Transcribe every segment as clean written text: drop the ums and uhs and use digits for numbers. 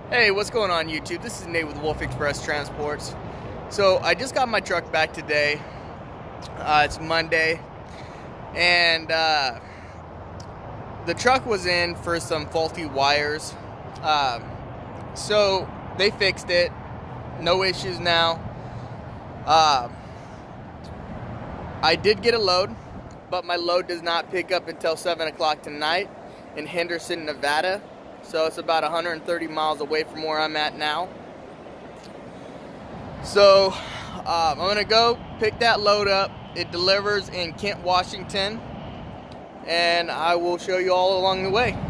Hey, what's going on YouTube? This is Nate with Wolf Express Transports. So I just got my truck back today. It's Monday, and the truck was in for some faulty wires. So they fixed it. No issues now. I did get a load, but my load does not pick up until 7 o'clock tonight in Henderson, Nevada. So it's about 130 miles away from where I'm at now. So I'm gonna go pick that load up. It delivers in Kent, Washington, and I will show you all along the way.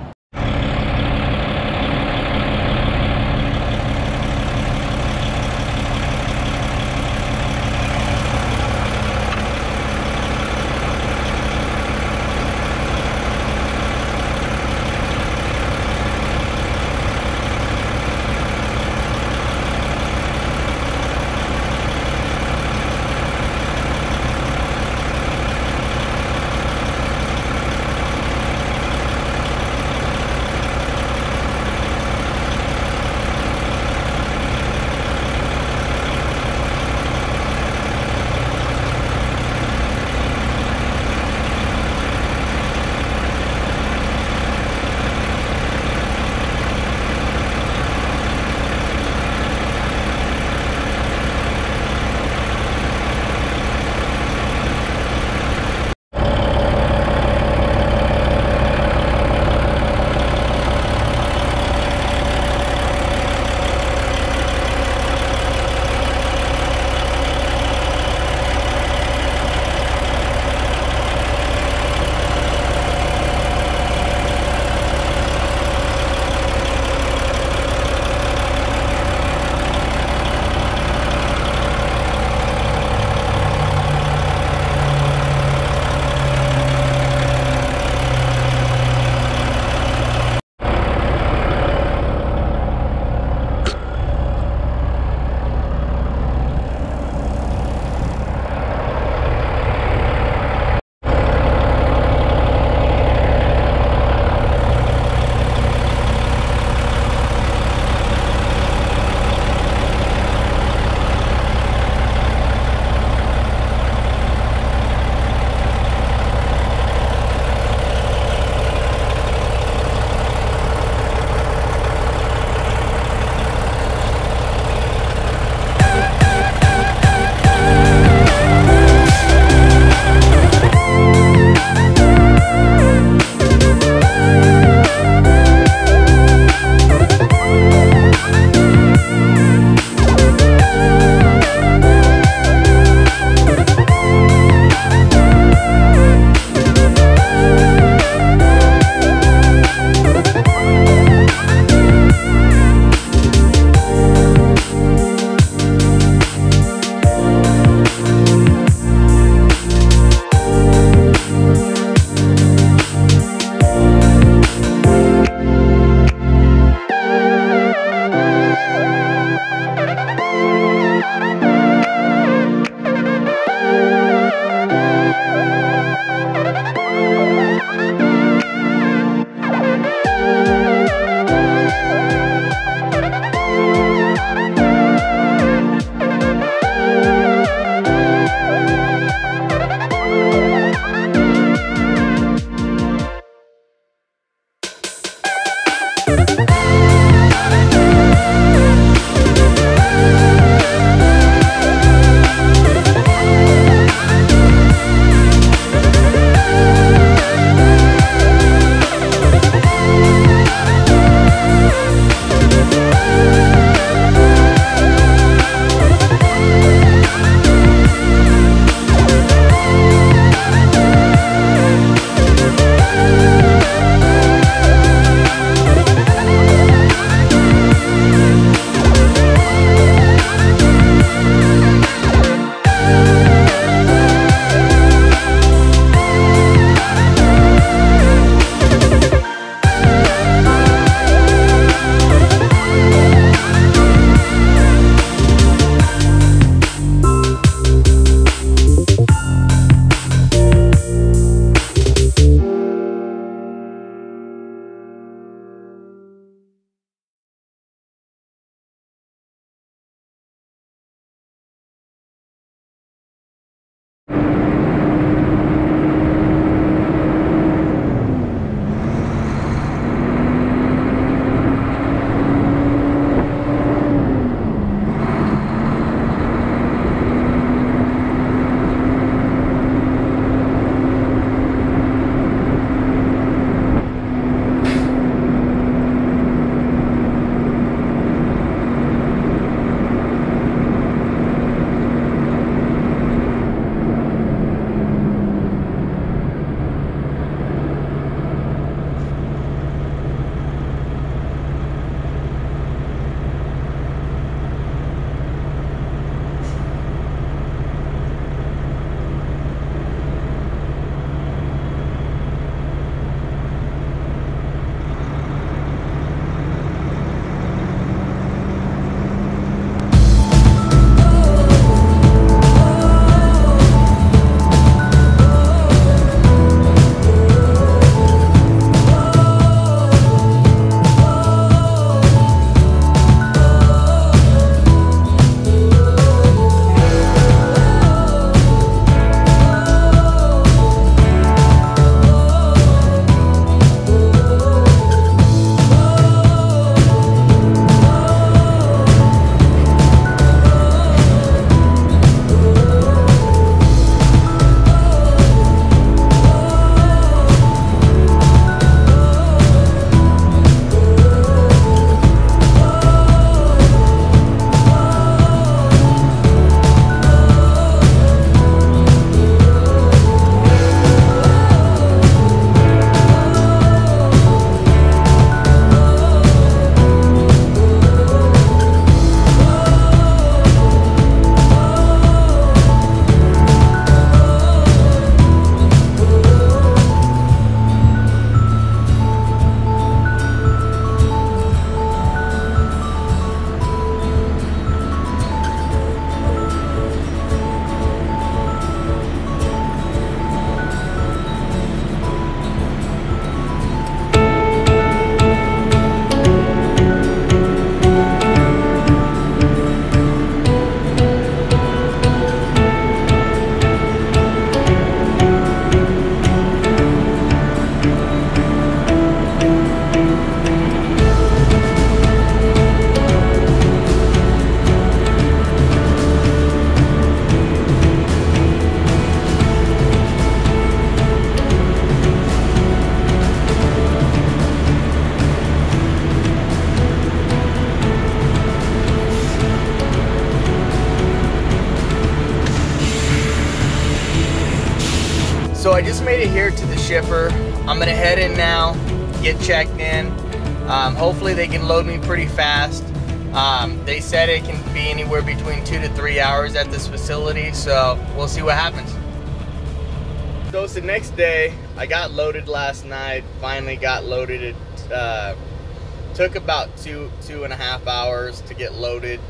I just made it here to the shipper. I'm gonna head in now, get checked in. Hopefully they can load me pretty fast. They said it can be anywhere between 2 to 3 hours at this facility, so we'll see what happens. So it's the next day. I got loaded last night, finally got loaded. It took about two and a half hours to get loaded.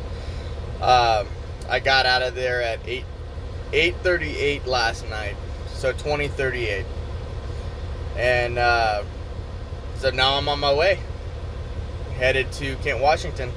I got out of there at 8:38 last night, so 20:38. And so now I'm on my way, headed to Kent, Washington.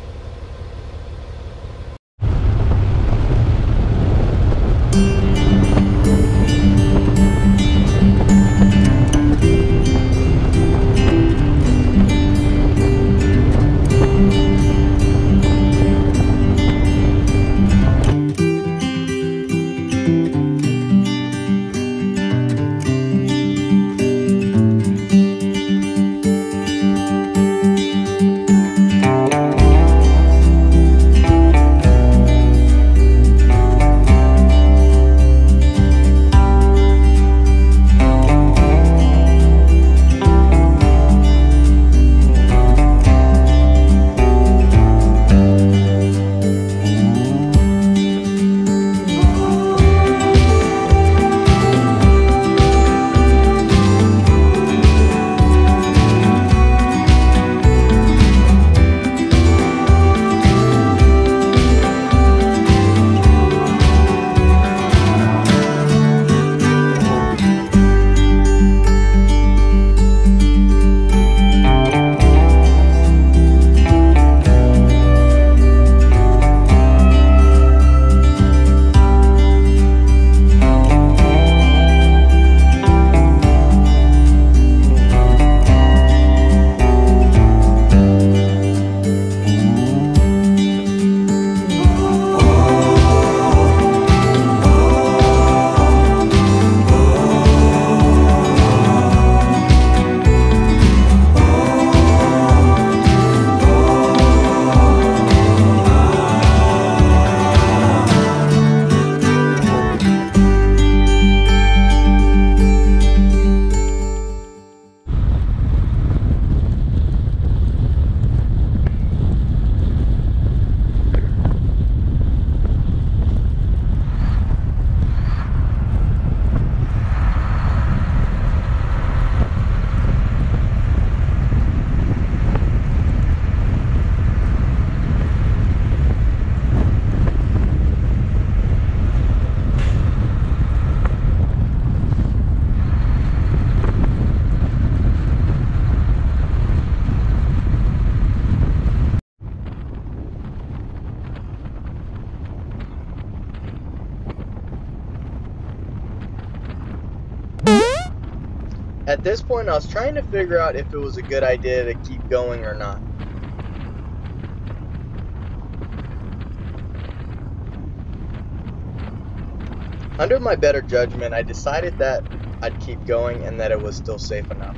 At this point, I was trying to figure out if it was a good idea to keep going or not. Under my better judgment, I decided that I'd keep going and that it was still safe enough.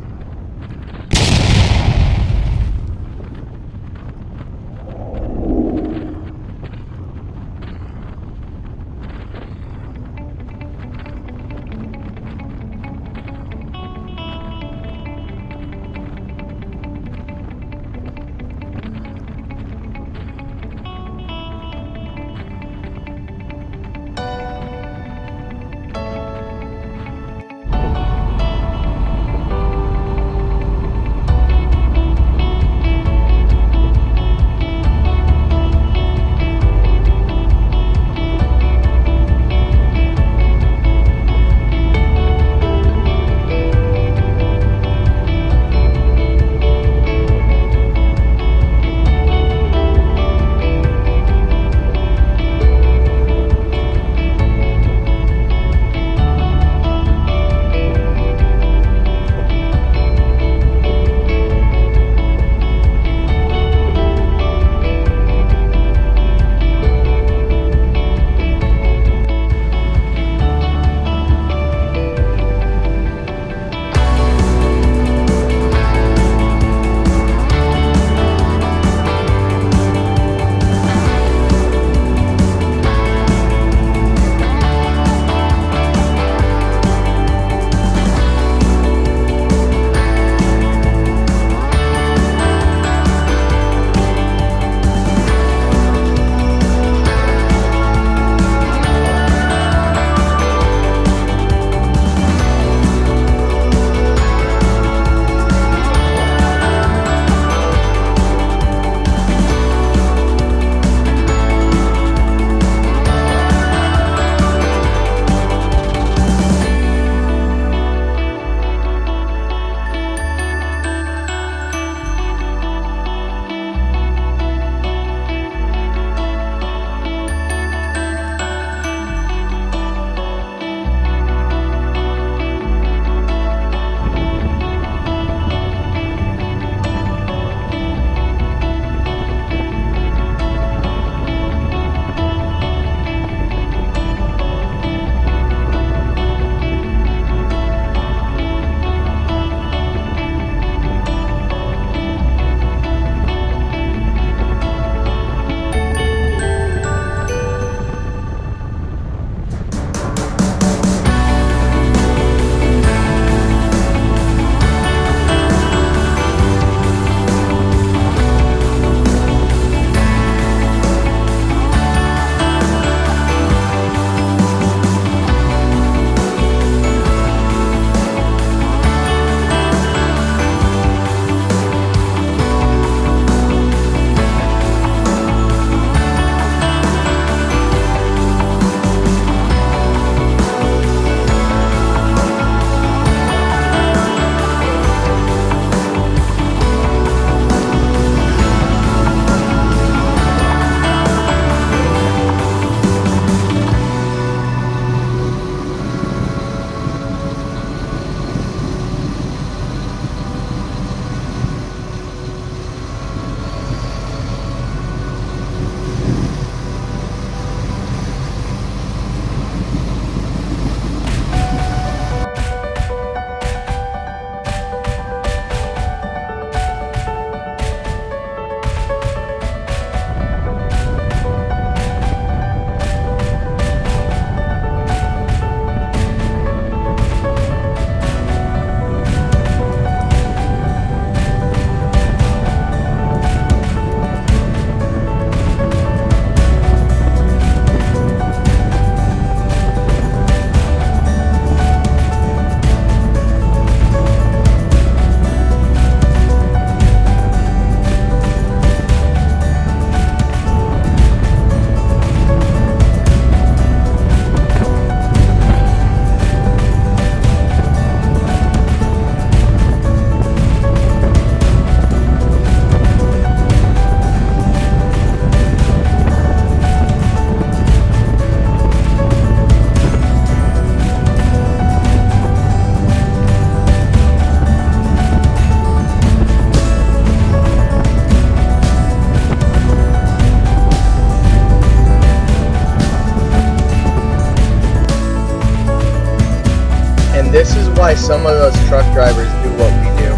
why some of those truck drivers do what we do.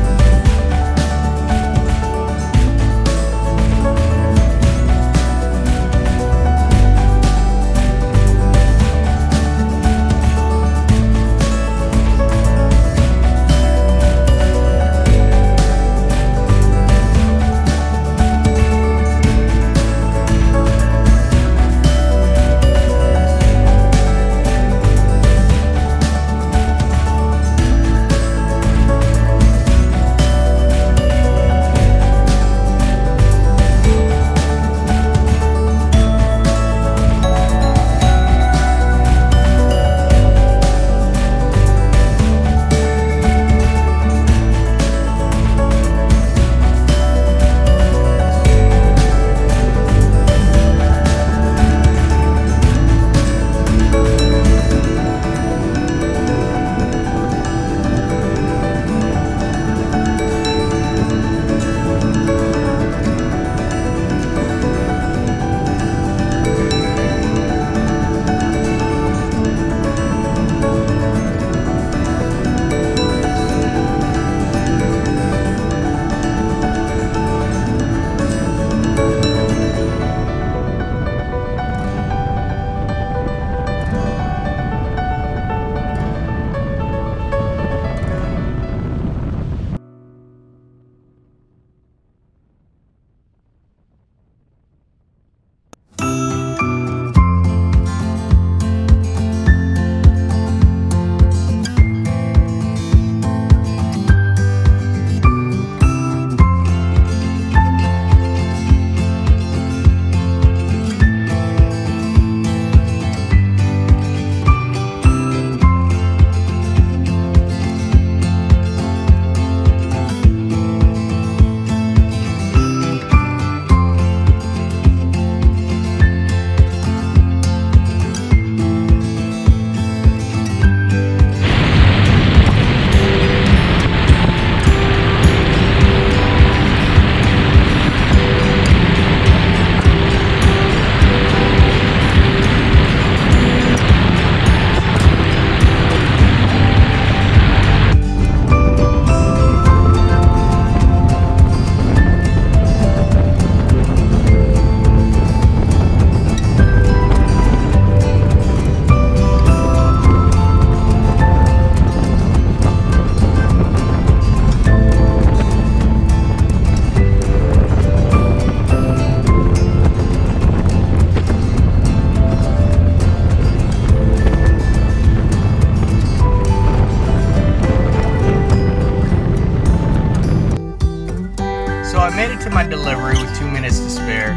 I made it to my delivery with 2 minutes to spare.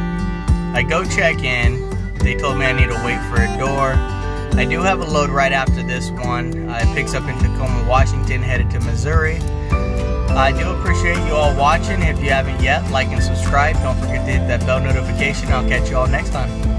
I go check in. They told me I need to wait for a door. I do have a load right after this one. It picks up in Tacoma, Washington, headed to Missouri. I do appreciate you all watching. If you haven't yet, like and subscribe. Don't forget to hit that bell notification. I'll catch you all next time.